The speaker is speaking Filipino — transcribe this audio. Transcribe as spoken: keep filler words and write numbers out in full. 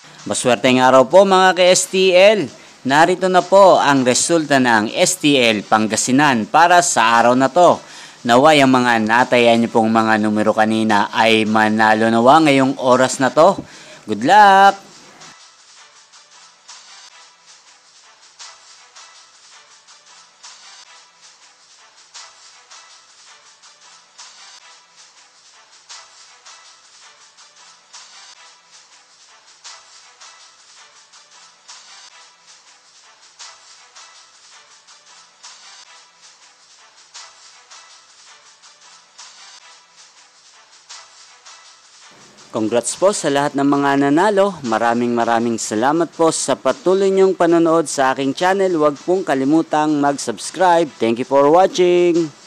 Maswerteng araw po mga ka-S T L. Narito na po ang resulta ng S T L Pangasinan para sa araw na to. Naway ang mga natayan niyo pong mga numero kanina ay manalo nawa ngayong oras na to. Good luck! Congrats po sa lahat ng mga nanalo. Maraming maraming salamat po sa patuloy niyong panonood sa aking channel. Huwag pong kalimutang mag-subscribe. Thank you for watching.